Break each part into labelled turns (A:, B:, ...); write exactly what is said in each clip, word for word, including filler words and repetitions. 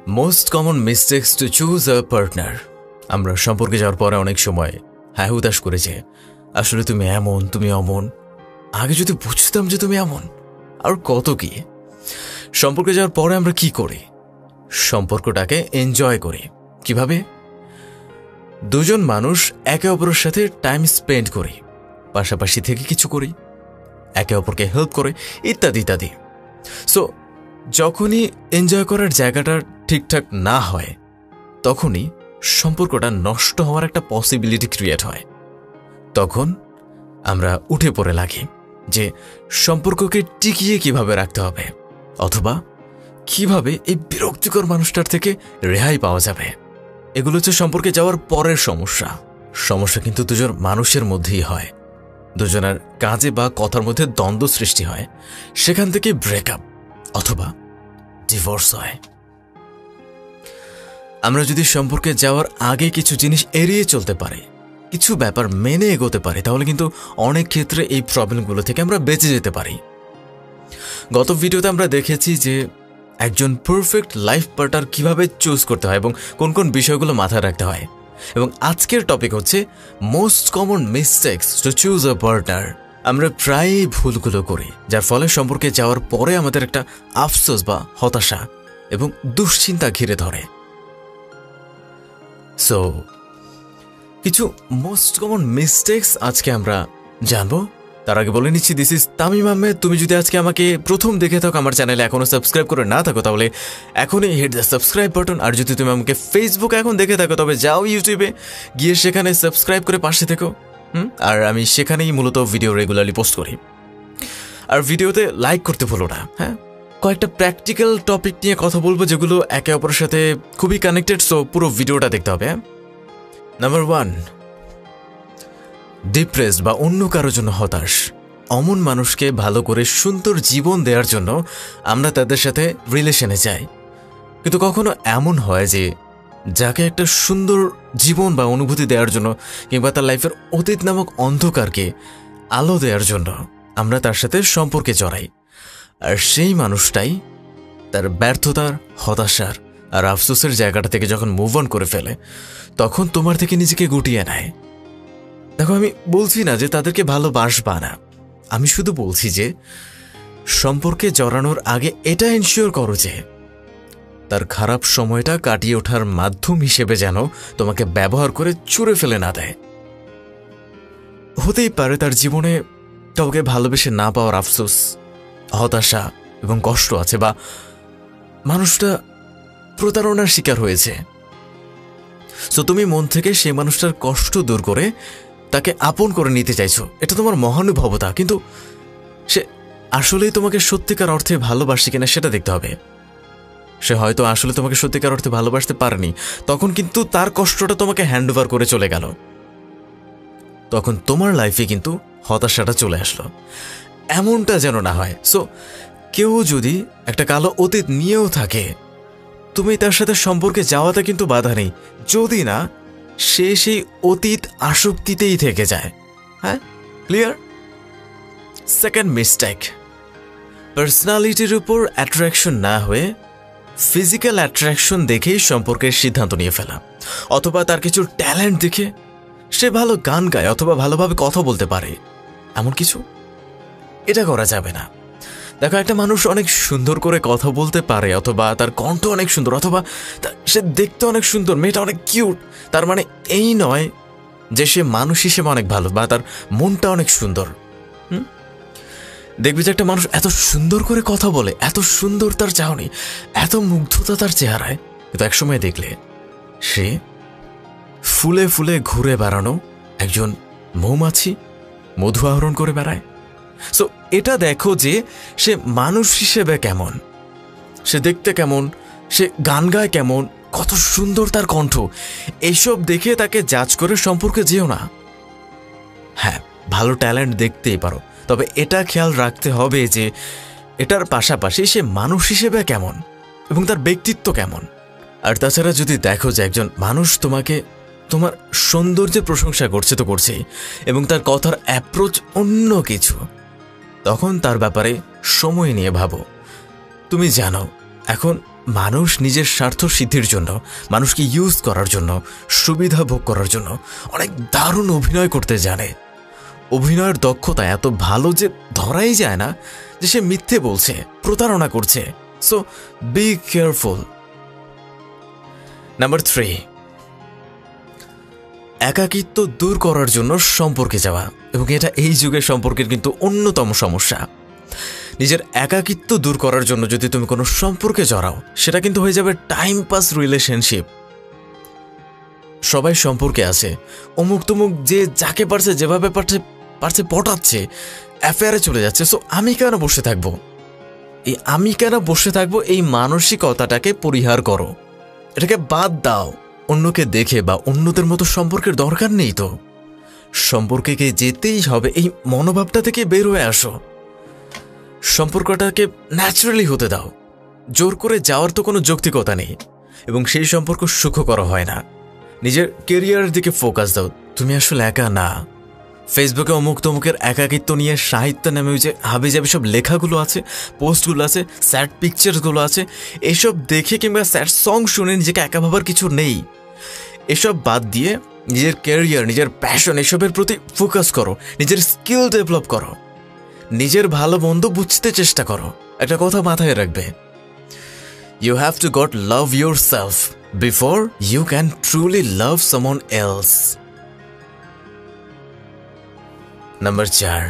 A: Most common mistakes to choose a partner. আমরা সম্পর্কে যাওয়ার পরে অনেক সময় হ্যাঁ উদাস করেছে, আসলে তুমি এমন তুমি অমন, আগে যদি বুঝতাম যে তুমি এমন, আর কত কি। সম্পর্কে যাওয়ার পরে আমরা কি করি? সম্পর্কটাকে এনজয় করি। কিভাবে? দুজন মানুষ একে অপরের সাথে টাইম স্পেন্ড করি, পাশাপাশি থেকে কিছু করি, একে অপরকে হেল্প করে, ইত্যাদি ইত্যাদি। সো যখনই এনজয় করার জায়গাটা ঠিকঠাক না হয়, তখনই সম্পর্কটা নষ্ট হওয়ার একটা পসিবিলিটি ক্রিয়েট হয়। তখন আমরা উঠে পড়ে লাগি যে সম্পর্ককে টিকিয়ে কিভাবে রাখতে হবে, অথবা কিভাবে এই বিরক্তিকর মানুষটার থেকে রেহাই পাওয়া যাবে। এগুলো হচ্ছে সম্পর্কে যাওয়ার পরের সমস্যা। সমস্যা কিন্তু দুজন মানুষের মধ্যেই হয়। দুজনের কাজে বা কথার মধ্যে দ্বন্দ্ব সৃষ্টি হয়, সেখান থেকে ব্রেকআপ অথবা ডিভোর্স হয়। আমরা যদি সম্পর্কে যাওয়ার আগে কিছু জিনিস এড়িয়ে চলতে পারি, কিছু ব্যাপার মেনে এগোতে পারি, তাহলে কিন্তু অনেক ক্ষেত্রে এই প্রবলেমগুলো থেকে আমরা বেঁচে যেতে পারি। গত ভিডিওতে আমরা দেখেছি যে একজন পারফেক্ট লাইফ পার্টনার কিভাবে চুজ করতে হয় এবং কোন কোন বিষয়গুলো মাথায় রাখতে হয়। এবং আজকের টপিক হচ্ছে most common mistakes to choose a partner. আমরা প্রায়ই ভুলগুলো করি, যার ফলে সম্পর্কে যাওয়ার পরে আমাদের একটা আফসোস বা হতাশা এবং দুশ্চিন্তা ঘিরে ধরে। সো কিছু মোস্ট কমন মিস্টেক্স আজকে আমরা জানবো। তার আগে বলে নিচ্ছি, দিস ইজ তামিম আহমেদ। তুমি যদি আজকে আমাকে প্রথম দেখে থাকো, আমার চ্যানেলে এখনো সাবস্ক্রাইব করে না থাকো, তাহলে এখনই হিট দ্য সাবস্ক্রাইব বাটন। আর যদি তুমি আমাকে ফেসবুকে এখন দেখে থাকো, তবে যাও ইউটিউবে গিয়ে সেখানে সাবস্ক্রাইব করে পাশে থেকো। হুম আর আমি সেখানেই মূলত ভিডিও রেগুলারলি পোস্ট করি। আর ভিডিওতে লাইক করতে ভুলো না। হ্যাঁ, কয়েকটা প্র্যাকটিক্যাল টপিক নিয়ে কথা বলবো, যেগুলো একে অপরের সাথে খুবই কানেক্টেড। সো পুরো ভিডিওটা দেখতে হবে। নাম্বার ওয়ান, ডিপ্রেসড বা অন্য কারোর জন্য হতাশ। অমন মানুষকে ভালো করে সুন্দর জীবন দেওয়ার জন্য আমরা তাদের সাথে রিলেশনে যাই, কিন্তু কখনো এমন হয় যে যাকে একটা সুন্দর জীবন বা অনুভূতি দেওয়ার জন্য, কিংবা তার লাইফের অতীত নামক অন্ধকারকে আলো দেওয়ার জন্য আমরা তার সাথে সম্পর্কে জড়াই। আর সেই মানুষটাই তার ব্যর্থতার, হতাশার আর আফসোসের জায়গাটা থেকে যখন মুভ অন করে ফেলে, তখন তোমার থেকে নিজেকে গুটিয়ে নেয়। দেখো, আমি বলছি না যে তাদেরকে ভালোবাসবা না, আমি শুধু বলছি যে সম্পর্কে জড়ানোর আগে এটা এনশিওর করো যে তার খারাপ সময়টা কাটিয়ে ওঠার মাধ্যম হিসেবে যেন তোমাকে ব্যবহার করে ছুঁড়ে ফেলে না দেয়। হতেই পারে তার জীবনে কাউকে ভালোবেসে না পাওয়ার আফসোস, হতাশা এবং কষ্ট আছে, বা মানুষটা প্রতারণার শিকার হয়েছে। সো তুমি মন থেকে সেই মানুষটার কষ্ট দূর করে তাকে আপন করে নিতে চাইছো, এটা তোমার মহানুভবতা। কিন্তু সে আসলেই তোমাকে সত্যিকার অর্থে ভালোবাসে কিনা সেটা দেখতে হবে। সে হয়তো আসলে তোমাকে সত্যিকার অর্থে ভালোবাসতে পারেনি, তখন কিন্তু তার কষ্টটা তোমাকে হ্যান্ড ওভার করে চলে গেল, তখন তোমার লাইফে কিন্তু হতাশাটা চলে আসলো। এমনটা যেন না হয়। সো কেউ যদি একটা কালো অতীত নিয়েও থাকে, তুমি তার সাথে সম্পর্কে যাওয়াতে কিন্তু বাধা নেই, যদি না সে সেই অতীত আসক্তিতেই থেকে যায়। হ্যাঁ, ক্লিয়ার? সেকেন্ড মিস্টেক, পার্সোনালিটির উপর অ্যাট্রাকশন না হয়ে ফিজিক্যাল অ্যাট্রাকশন দেখেই সম্পর্কের সিদ্ধান্ত নিয়ে ফেলা, অথবা তার কিছু ট্যালেন্ট দেখে, সে ভালো গান গায় অথবা ভালোভাবে কথা বলতে পারে, এমন কিছু, এটা করা যাবে না। দেখো, একটা মানুষ অনেক সুন্দর করে কথা বলতে পারে, অথবা তার কণ্ঠ অনেক সুন্দর, অথবা সে দেখতে অনেক সুন্দর, মেয়েটা অনেক কিউট, তার মানে এই নয় যে সে মানুষ হিসেবে অনেক ভালো বা তার মনটা অনেক সুন্দর। হুম দেখবি যে একটা মানুষ এত সুন্দর করে কথা বলে, এত সুন্দর তার চাহনি, এত মুগ্ধতা তার চেহারায়, কিন্তু একসময় দেখলে সে ফুলে ফুলে ঘুরে বেড়ানো একজন মৌমাছি, মধু আহরণ করে বেড়ায়। সো এটা দেখো যে সে মানুষ হিসেবে কেমন, সে দেখতে কেমন, সে গান গায় কেমন, কত সুন্দর তার কণ্ঠ, এইসব দেখে তাকে জাজ করে সম্পর্কে যেও না। হ্যাঁ, ভালো ট্যালেন্ট দেখতেই পারো, তবে এটা খেয়াল রাখতে হবে যে এটার পাশাপাশি সে মানুষ হিসেবে কেমন এবং তার ব্যক্তিত্ব কেমন। আর তাছাড়া যদি দেখো যে একজন মানুষ তোমাকে তোমার সৌন্দর্যের প্রশংসা করছে তো করছেই, এবং তার কথার অ্যাপ্রোচ অন্য কিছু, তখন তার ব্যাপারে সময় নিয়ে ভাবো। তুমি জানো এখন মানুষ নিজের স্বার্থ সিদ্ধির জন্য, মানুষকে ইউজ করার জন্য, সুবিধা ভোগ করার জন্য অনেক দারুণ অভিনয় করতে জানে। অভিনয়ের দক্ষতা এত ভালো যে ধরাই যায় না যে সে মিথ্যে বলছে, প্রতারণা করছে। So be careful. Number three, একাকিত্ব দূর করার জন্য সম্পর্কে যাওয়া, এবং এটা এই যুগের সম্পর্কের কিন্তু অন্যতম সমস্যা। নিজের একাকিত্ব দূর করার জন্য যদি তুমি কোনো সম্পর্কে জড়াও, সেটা কিন্তু হয়ে যাবে টাইম পাস রিলেশনশিপ। সবাই সম্পর্কে আছে, অমুক তুমুক যে যাকে পারছে যেভাবে পারছে পারছে পটাচ্ছে, অ্যাফেয়ারে চলে যাচ্ছে। সো আমি কেন বসে থাকবো? এই আমি কেন বসে থাকবো এই মানসিকতাটাকে পরিহার করো, এটাকে বাদ দাও। অন্যকে দেখে বা অন্যদের মতো সম্পর্কের দরকার নেই তো। সম্পর্কে যেতেই হবে, এই মনোভাবটা থেকে বের হয়ে আসো। সম্পর্কটাকে ন্যাচারালি হতে দাও। জোর করে যাওয়ার তো কোনো যৌক্তিকতা নেই, এবং সেই সম্পর্ক সুখকর হয় না। নিজের কেরিয়ারের দিকে ফোকাস দাও। তুমি আসলে একা না। ফেসবুকে অমুক তমুকের একাকিত্ব নিয়ে সাহিত্য নামে ওই যে হাবি যাবে সব লেখাগুলো আছে, পোস্টগুলো আছে, স্যাড পিকচারসগুলো আছে, এসব দেখে কিংবা স্যাড সং শুনে নিজেকে একা ভাবার কিছু নেই। এসব বাদ দিয়ে নিজের ক্যারিয়ার, নিজের প্যাশন, এসবের প্রতি ফোকাস করো। নিজের স্কিল ডেভেলপ করো। নিজের ভালো মন্দ বুঝতে চেষ্টা করো। একটা কথা মাথায় রাখবে, you have to got love your self before you can truly love someone else. Number চার,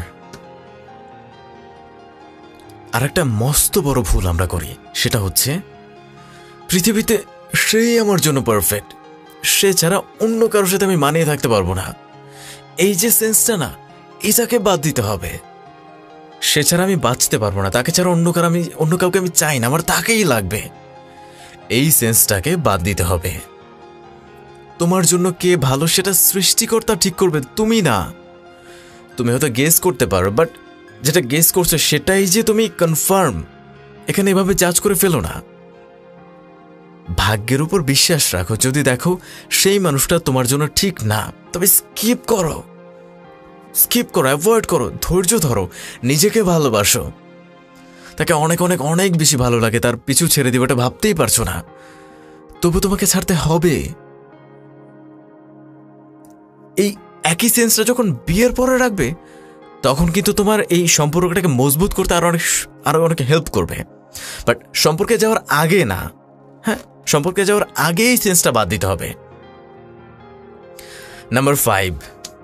A: আর একটা মস্ত বড় ভুল আমরা করি, সেটা হচ্ছে পৃথিবীতে সেই আমার জন্য পারফেক্ট, সে ছাড়া অন্য কারোর সাথে আমি মানিয়ে থাকতে পারবো না। এই যে সেন্সটা না, এটাকে বাদ দিতে হবে। সে ছাড়া আমি বাঁচতে পারবো না, তাকে ছাড়া অন্য কারো আমি অন্য কাউকে আমি চাই না, আমার তাকেই লাগবে। এই সেন্সটাকে বাদ দিতে হবে। তোমার জন্য কে ভালো সেটা সৃষ্টিকর্তা ঠিক করবে, তুমি না। তুমি হয়তো গেস করতে পারো, বাট যেটা গেস করছো সেটাই যে তুমি কনফার্ম, এখানে এভাবে জাজ করে ফেলো না। ভাগ্যের উপর বিশ্বাস রাখো। যদি দেখো সেই মানুষটা তোমার জন্য ঠিক না, তবে স্কিপ করো, স্কিপ করো, অ্যাভয়েড করো, ধৈর্য ধরো, নিজেকে ভালোবাসো। তাকে অনেক অনেক অনেক বেশি ভালো লাগে, তার পিছু ছেড়ে দিবাটা ভাবতেই পারছো না, তবু তোমাকে ছাড়তে হবে। এই একই সেন্সটা যখন বিয়ের পরে রাখবে, তখন কিন্তু তোমার এই সম্পর্কটাকে মজবুত করতে আরো অনেক আরো অনেক হেল্প করবে। বাট সম্পর্কে যাওয়ার আগে না, হ্যাঁ, সম্পর্কে যাওয়ার আগে এই সেন্সটা বাদ দিতে হবে। নাম্বার ফাইভ,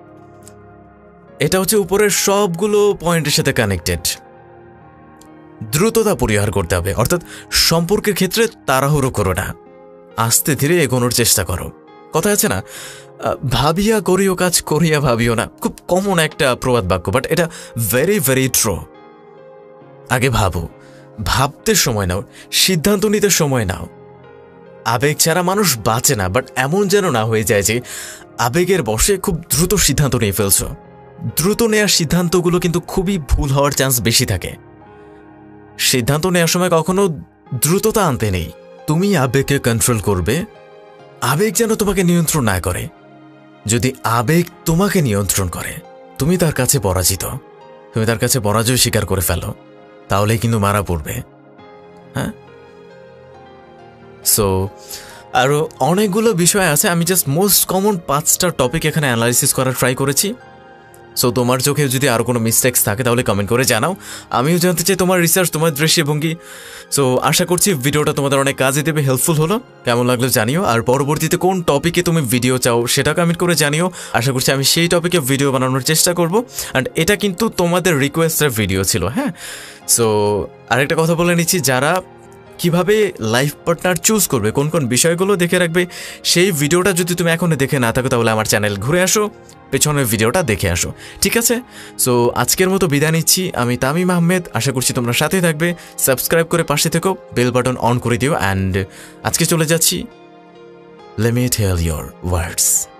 A: এটা হচ্ছে উপরের সবগুলো পয়েন্টের সাথে কানেক্টেড। দ্রুততা পরিহার করতে হবে, অর্থাৎ সম্পর্কের ক্ষেত্রে তাড়াহুড়ো করো না, আস্তে ধীরে এগোনোর চেষ্টা করো। কথা আছে না, ভাবিয়া করিও কাজ করিয়া ভাবিও না, খুব কমন একটা প্রবাদ বাক্য, বাট এটা ভেরি ভেরি ট্রু। আগে ভাবো, ভাবতে সময় নাও, সিদ্ধান্ত নিতে সময় নাও। আবেগ ছাড়া মানুষ বাঁচে না, বাট এমন যেন না হয়ে যায় যে আবেগের বশে খুব দ্রুত সিদ্ধান্ত নিয়ে ফেলছো। দ্রুত নেওয়ার সিদ্ধান্তগুলো কিন্তু খুবই ভুল হওয়ার চান্স বেশি থাকে। সিদ্ধান্ত নেওয়ার সময় কখনো দ্রুততা আনতে নেই। তুমি আবেগকে কন্ট্রোল করবে, আবেগ যেন তোমাকে নিয়ন্ত্রণ না করে। যদি আবেগ তোমাকে নিয়ন্ত্রণ করে, তুমি তার কাছে পরাজিত, তুমি তার কাছে পরাজয় স্বীকার করে ফেলো, তাহলে কিন্তু মারা পড়বে। হ্যাঁ, সো আরও অনেকগুলো বিষয় আছে, আমি জাস্ট মোস্ট কমন পাঁচটা টপিক এখানে অ্যানালাইসিস করার ট্রাই করেছি। সো তোমার চোখে যদি আরও কোনো মিস্টেক্স থাকে তাহলে কমেন্ট করে জানাও, আমিও জানতে চাই তোমার রিসার্চ, তোমার দৃষ্টিভঙ্গি। সো আশা করছি ভিডিওটা তোমাদের অনেক কাজে দেবে, হেল্পফুল হলো। কেমন লাগলো জানিও, আর পরবর্তীতে কোন টপিকে তুমি ভিডিও চাও সেটা কমেন্ট করে জানিও। আশা করছি আমি সেই টপিকে ভিডিও বানানোর চেষ্টা করব। অ্যান্ড এটা কিন্তু তোমাদের রিকোয়েস্টের ভিডিও ছিল। হ্যাঁ, সো আরেকটা কথা বলে নিচ্ছি, যারা কিভাবে লাইফ পার্টনার চুজ করবে, কোন কোন বিষয়গুলো দেখে রাখবে, সেই ভিডিওটা যদি তুমি এখনো দেখে না থাকো তাহলে আমার চ্যানেল ঘুরে আসো, পেছনের ভিডিওটা দেখে আসো, ঠিক আছে? সো আজকের মতো বিদায় নিচ্ছি, আমি তামিম আহমেদ। আশা করছি তোমরা সাথে থাকবে, সাবস্ক্রাইব করে পাশে থেকো, বেল বাটন অন করে দিও। অ্যান্ড আজকে চলে যাচ্ছি, let me tell your words.